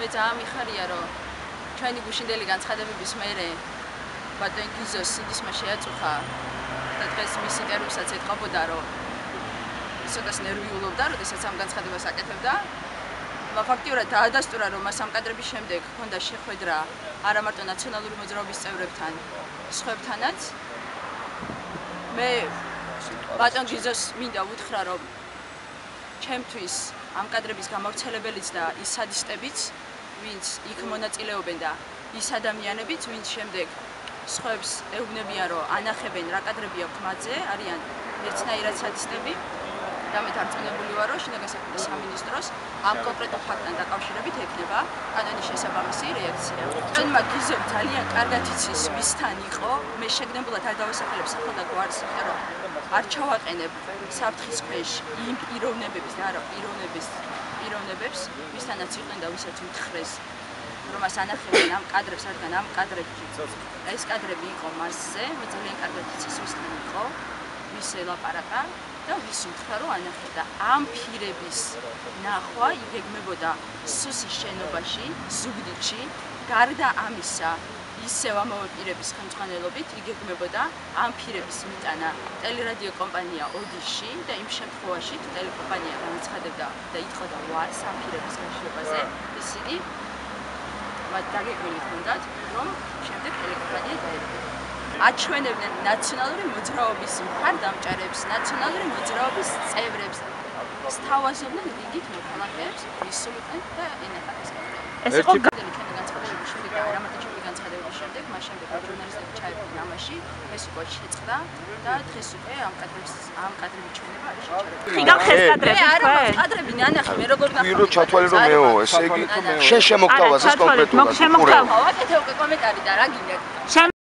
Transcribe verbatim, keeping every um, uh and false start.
მე ძალიან მიხარია რომ ჩვენი გუშინდელი განცხადებების მერე ბატონ გიზოს სინდისმა შეაწუხა და დღეს მის ინტერვიუსაც ეთყობოდა რომ ისედაც ნერვიულობდა, როდესაც ამ განცხადებას აკეთებდა. ფაქტიურად დაადასტურა რომ მას ამ კადრების შემდეგ ჰქონდა შეხვედრა არა მარტო ნაციონალური მოძრაობის წევრებთან, სხვებთანაც. მე ბატონ გიზოს მინდა უთხრა რომ ჩემთვის ამ კადრების გამავრცელებელიც და ის სადისტებიც, ვინც იქ მონაწილეობენ და ის ადამიანებიც, ვინც შემდეგ სხვებს ეუბნებიან რომ ანახებენ რა კადრები აქვთ მათზე, არიან ერთნაირად სადისტები. და მე დარწმუნებული ვარ რომ შინაგან საქმეთა სამინისტროს ამ კონკრეტულ ფაქტთან დაკავშირებით ექნება კანონის შესაბამისი რეაქცია. ჩვენმა გიზომ ძალიან კარგად იცის ვისთან იყო, მე შეგნებულად არ დავასახელებ სახელთა გვარს, იმიტომ რომ არ ჩავაყენებ საფრთხის ქვეშ იმ პიროვნებების და არა პიროვნების პიროვნებებს, ვისთანაც იყვნენ და ვისაც უთხრეს რომ მას ანახებენ ამ კადრებს, რადგან ამ კადრებში ეს კადრები იყო მასზე, მე ძალიან კარგად იცის ვისთან იყო, ვის ელაპარაკა და ვის უთხრა რომ ანახებდა ამ ფირების ნახვა იგეგმებოდა სუსის შენობაში, ზუგდიდში, გარდა ამისა ისევ ამავე პირების ხელმძღვანელობით იგეგმებოდა ამ ფირების მიტანა ტელერადიო კომპანია ოდიშში და იმ შემთხვევაში თუ ტელეკომპანია განაცხადებდა და ითხოვდა ვარს ამ ფირების გაშვებაზე, ისინი მათ დაგეგმილით ჰქონდათ რომ შემდეგ ტელეკომპანია დაერქვა. აჩვენებდნენ ნაციონალური მოძრაობის მხარდამჭერებს, ნაციონალური მოძრაობის წევრებს, სთავაზობდნენ რიგით მოქალაქეებს, ვისულიყვნენ და ენახავეს. ეს იყო ჩვენი განცხადებების შემდეგ და არა მარტო ჩვენი განცხადებების შემდეგ, მას შემდეგ ჟურნალისტები ჩაებდნენ ამაში, ეს უკვე შეწყდა და დღეს უკვე ამ კადრების ამ კადრების ჩვენება არის შეჩერებული. ხიდან ხეს კადრები თქვენ? არა, კადრები ნანახი, მე როგორ ნახავ? ვირო ჩათვალე რომ მეო, ესე იგი შენ შემოგთავაზეს კონკრეტულად. მოგ შემოგთავაზ. აკეთე უკვე კომენტარი და რა გინდა?